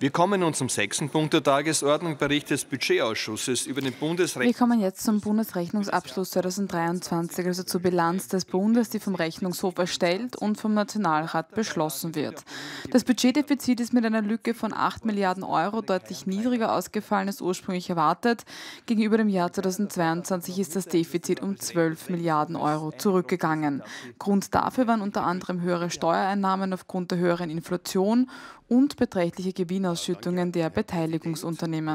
Wir kommen nun zum 6. Punkt der Tagesordnung, Bericht des Budgetausschusses über den Wir kommen jetzt zum Bundesrechnungsabschluss 2023, also zur Bilanz des Bundes, die vom Rechnungshof erstellt und vom Nationalrat beschlossen wird. Das Budgetdefizit ist mit einer Lücke von 8 Milliarden Euro deutlich niedriger ausgefallen als ursprünglich erwartet. Gegenüber dem Jahr 2022 ist das Defizit um 12 Milliarden Euro zurückgegangen. Grund dafür waren unter anderem höhere Steuereinnahmen aufgrund der höheren Inflation und beträchtliche Gewinnausschüttungen der Beteiligungsunternehmen.